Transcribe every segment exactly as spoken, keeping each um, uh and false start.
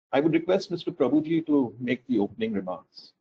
I would request Mister Prabhuji to make the opening remarks.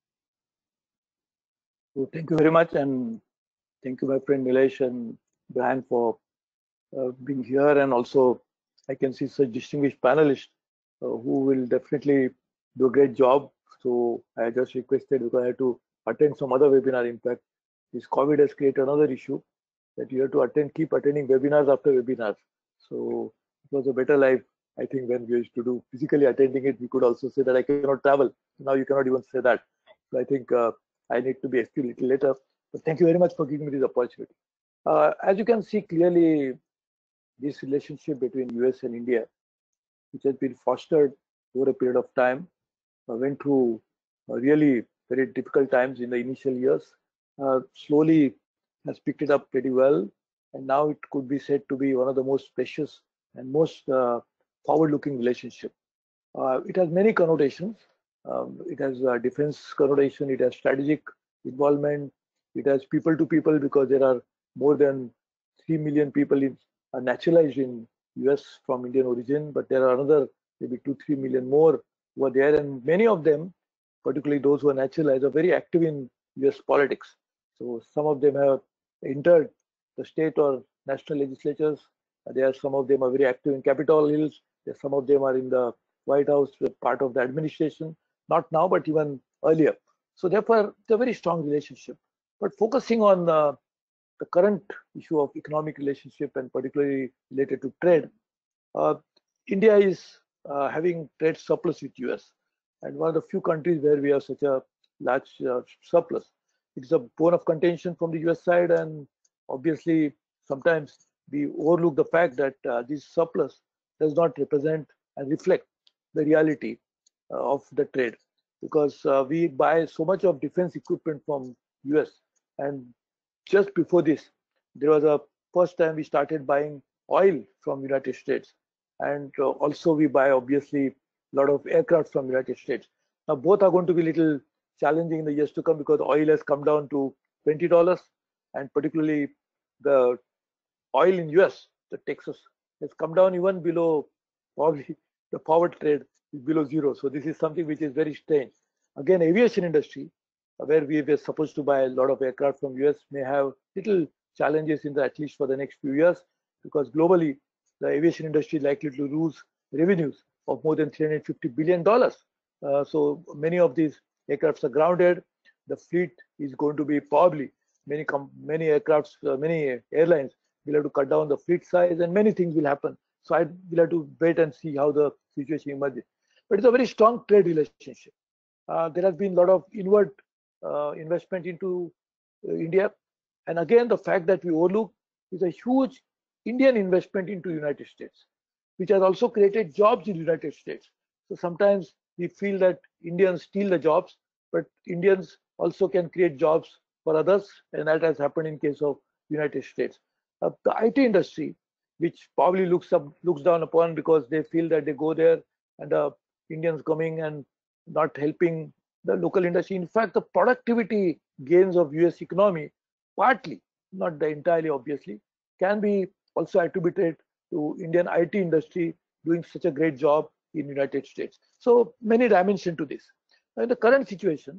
So thank you very much, and thank you, my friend Nilesh and Brian, for uh, being here. And also, I can see such distinguished panelists uh, who will definitely do a great job. So I just requested, because I had to attend some other webinar. In fact, this COVID has created another issue that you have to attend, keep attending webinars after webinars. So it was a better life, I think, when we used to do physically attending it. We could also say that I cannot travel. Now you cannot even say that. So I think uh, I need to be excused a little later. But thank you very much for giving me this opportunity. Uh, as you can see clearly, this relationship between U S and India, which has been fostered over a period of time, uh, went through uh, really very difficult times in the initial years, uh, slowly has picked it up pretty well, and now it could be said to be one of the most precious and most uh, forward-looking relationship. Uh, it has many connotations. Um, it has a defense connotation, it has strategic involvement, it has people to people, because there are more than three million people in, are naturalized in U S from Indian origin, but there are another maybe two, three million more who are there, and many of them, particularly those who are naturalized, are very active in U S politics. So some of them have entered the state or national legislatures. There are some of them are very active in Capitol Hills. There some of them are in the White House, part of the administration, not now, but even earlier. So therefore, it's a very strong relationship. But focusing on uh, the current issue of economic relationship, and particularly related to trade, uh, India is uh, having trade surplus with U S, and one of the few countries where we have such a large uh, surplus. It's a bone of contention from the U S side, and obviously sometimes we overlook the fact that uh, this surplus does not represent and reflect the reality uh, of the trade, because uh, we buy so much of defense equipment from U S, and just before this, there was a first time we started buying oil from United States, and uh, also we buy obviously a lot of aircraft from United States. Now both are going to be little challenging in the years to come, because oil has come down to twenty dollars, and particularly the oil in U S, the Texas, has come down even below, probably the forward trade is below zero. So this is something which is very strange. Again, aviation industry, uh, where we were supposed to buy a lot of aircraft from U S, may have little challenges in the, at least for the next few years, because globally the aviation industry is likely to lose revenues of more than three hundred fifty billion dollars. Uh, so many of these aircrafts are grounded. The fleet is going to be probably many many aircrafts, uh, many airlines will have to cut down the fleet size, and many things will happen. So I will have to wait and see how the situation emerges. But it's a very strong trade relationship. Uh, there has been a lot of inward uh, investment into uh, India, and again the fact that we overlook is a huge Indian investment into United States, which has also created jobs in United States. So sometimes we feel that Indians steal the jobs, but Indians also can create jobs for others, and that has happened in case of United States. Uh, the I T industry, which probably looks up, looks down upon, because they feel that they go there and the Indians coming and not helping the local industry. In fact, the productivity gains of U S economy, partly, not the entirely obviously, can be also attributed to Indian I T industry doing such a great job in United States. So many dimensions to this. Now, in the current situation,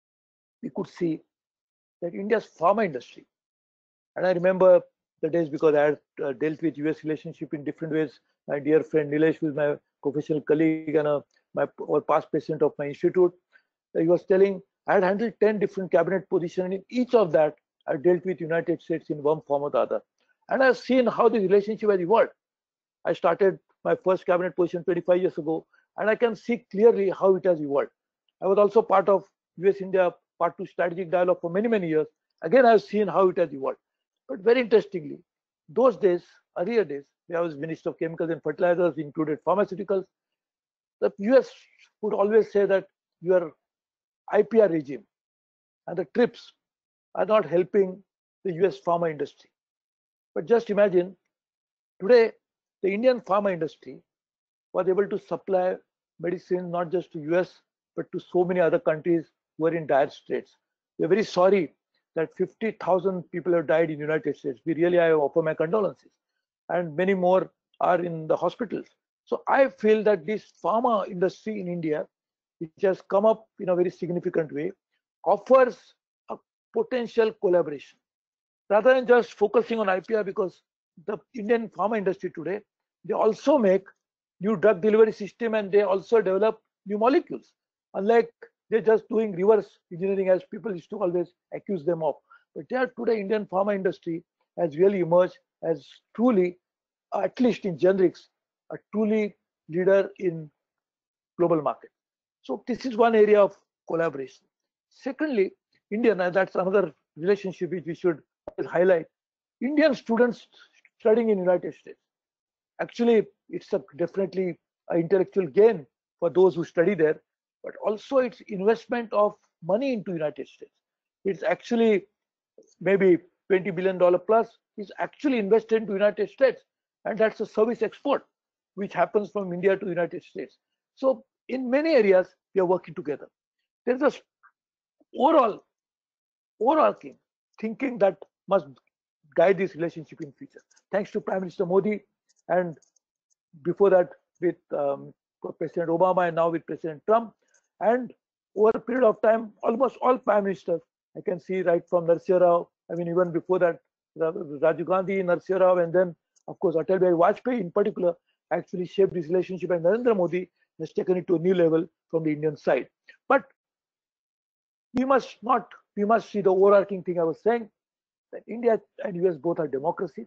we could see that India's pharma industry, and I remember the days, because I had uh, dealt with U S relationship in different ways. My dear friend Nilesh, who is my professional colleague and a, my or past president of my institute, uh, he was telling I had handled ten different cabinet positions. In each of that, I dealt with United States in one form or the other, and I've seen how the relationship has evolved. I started my first cabinet position twenty-five years ago, and I can see clearly how it has evolved. I was also part of U S India Part two strategic dialogue for many, many years. Again, I've seen how it has evolved. But very interestingly, those days, earlier days, when I was Minister of Chemicals and Fertilizers, included pharmaceuticals, the U S would always say that your I P R regime and the TRIPS are not helping the U S pharma industry. But just imagine, today, the Indian pharma industry was able to supply medicine not just to U S, but to so many other countries who are in dire straits. We are very sorry that fifty thousand people have died in the United States. We really, I offer my condolences. And many more are in the hospitals. So I feel that this pharma industry in India, which has come up in a very significant way, offers a potential collaboration rather than just focusing on I P R, because the Indian pharma industry today, they also make new drug delivery system and they also develop new molecules. Unlike they're just doing reverse engineering as people used to always accuse them of. But there today, Indian pharma industry has really emerged as truly, at least in generics, a truly leader in global market. So this is one area of collaboration. Secondly, Indian, and that's another relationship which we should highlight. Indian students studying in United States. Actually, it's a definitely an intellectual gain for those who study there, but also it's investment of money into United States. It's actually maybe twenty billion dollars plus is actually invested into United States, and that's a service export which happens from India to United States. So in many areas we are working together. There's a overall overarching thinking that must guide this relationship in future. Thanks to Prime Minister Modi, and before that with um, President Obama, and now with President Trump, and over a period of time, almost all prime ministers, I can see right from Narsimha Rao, I mean even before that, Rajiv Gandhi, Narsimha Rao, and then of course Atal Bihari Vajpayee in particular actually shaped this relationship, and Narendra Modi has taken it to a new level from the Indian side. But we must not, we must see the overarching thing I was saying, that India and U S both are democracies.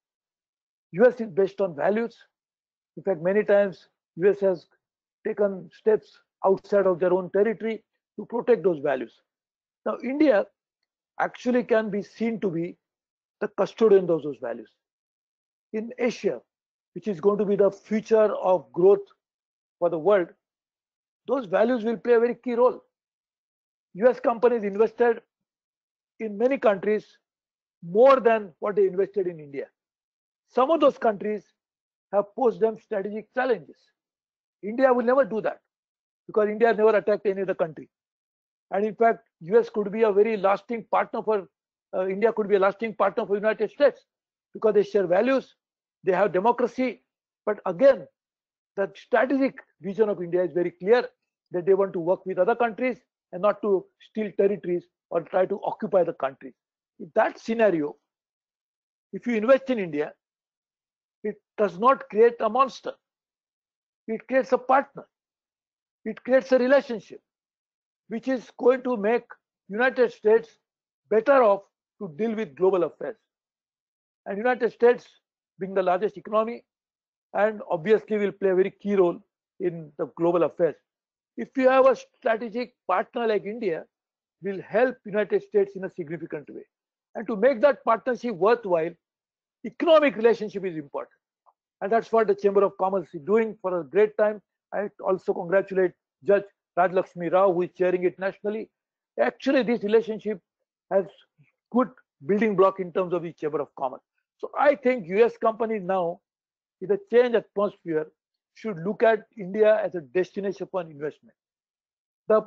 U S is based on values. In fact, many times U S has taken steps outside of their own territory to protect those values. Now, India actually can be seen to be the custodian of those values. In Asia, which is going to be the future of growth for the world, those values will play a very key role. U S companies invested in many countries more than what they invested in India. Some of those countries have posed them strategic challenges. India will never do that because India never attacked any other country. And in fact, U S could be a very lasting partner for, uh, India could be a lasting partner for United States because they share values, they have democracy. But again, the strategic vision of India is very clear that they want to work with other countries and not to steal territories or try to occupy the countries. In that scenario, if you invest in India, it does not create a monster. It creates a partner. It creates a relationship, which is going to make United States better off to deal with global affairs. And United States, being the largest economy, and obviously will play a very key role in the global affairs. If you have a strategic partner like India, will help United States in a significant way. And to make that partnership worthwhile, economic relationship is important. And that's what the Chamber of Commerce is doing for a great time. I also congratulate Judge Rajlakshmi Rao, who is chairing it nationally. Actually, this relationship has good building block in terms of the Chamber of Commerce. So I think U S companies now, with a change atmosphere, should look at India as a destination for investment. The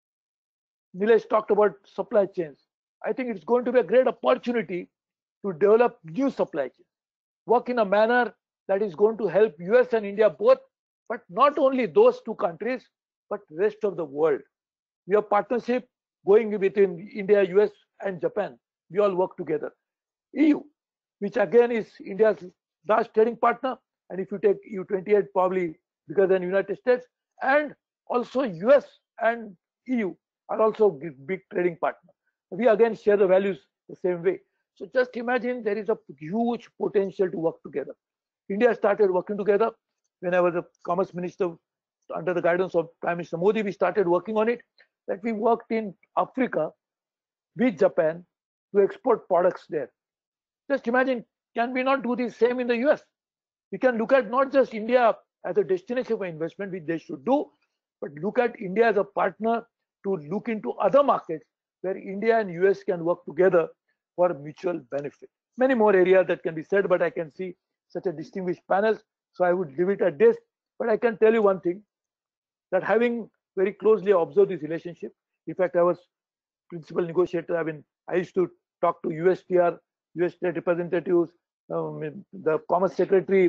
Nilesh talked about supply chains. I think it's going to be a great opportunity to develop new supply chains, work in a manner that is going to help U S and India both, but not only those two countries, but rest of the world. We have partnership going between India, U S, and Japan. We all work together. E U, which again is India's large trading partner, and if you take E U twenty-eight, probably bigger than United States, and also U S and E U are also big trading partners. We again share the values the same way. So just imagine there is a huge potential to work together. India started working together when I was a commerce minister under the guidance of Prime Minister Modi. We started working on it, that we worked in Africa with Japan to export products there. Just imagine, can we not do the same in the U S? We can look at not just India as a destination for investment, which they should do, but look at India as a partner to look into other markets where India and U S can work together for mutual benefit. Many more areas that can be said, but I can see such a distinguished panel, so I would leave it at this. But I can tell you one thing, that having very closely observed this relationship, in fact, I was principal negotiator. I mean, I used to talk to U S T R, U S State representatives, um, the Commerce Secretary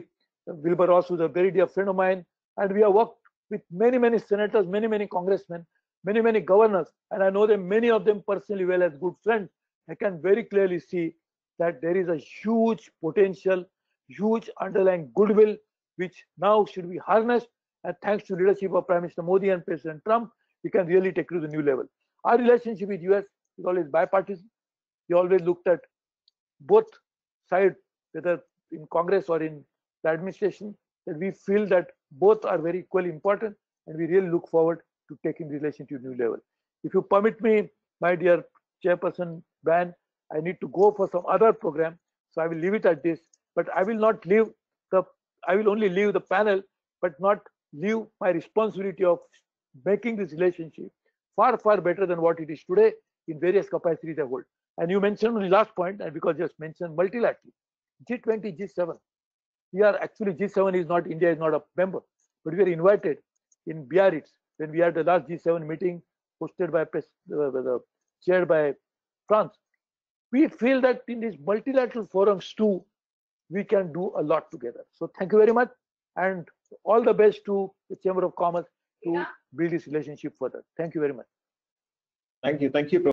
Wilbur Ross was a very dear friend of mine, and we have worked with many, many senators, many, many congressmen, many, many governors, and I know them, many of them personally well as good friends. I can very clearly see that there is a huge potential, huge underlying goodwill, which now should be harnessed. And thanks to leadership of Prime Minister Modi and President Trump, we can really take it to the new level. Our relationship with U S is always bipartisan. We always looked at both sides, whether in Congress or in the administration, that we feel that both are very equally important, and we really look forward to taking the relationship to a new level. If you permit me, my dear Chairperson Brian, I need to go for some other program, so I will leave it at this. But I will not leave the, I will only leave the panel, but not leave my responsibility of making this relationship far, far better than what it is today in various capacities I hold. And you mentioned on the last point, and because you just mentioned multilateral, G twenty, G seven. We are actually, G seven is not, India is not a member, but we are invited in Biarritz when we had the last G seven meeting hosted by, uh, the, chaired by France. We feel that in these multilateral forums too, we can do a lot together. So thank you very much, and all the best to the Chamber of Commerce to build this relationship further. Thank you very much. Thank you. Thank you.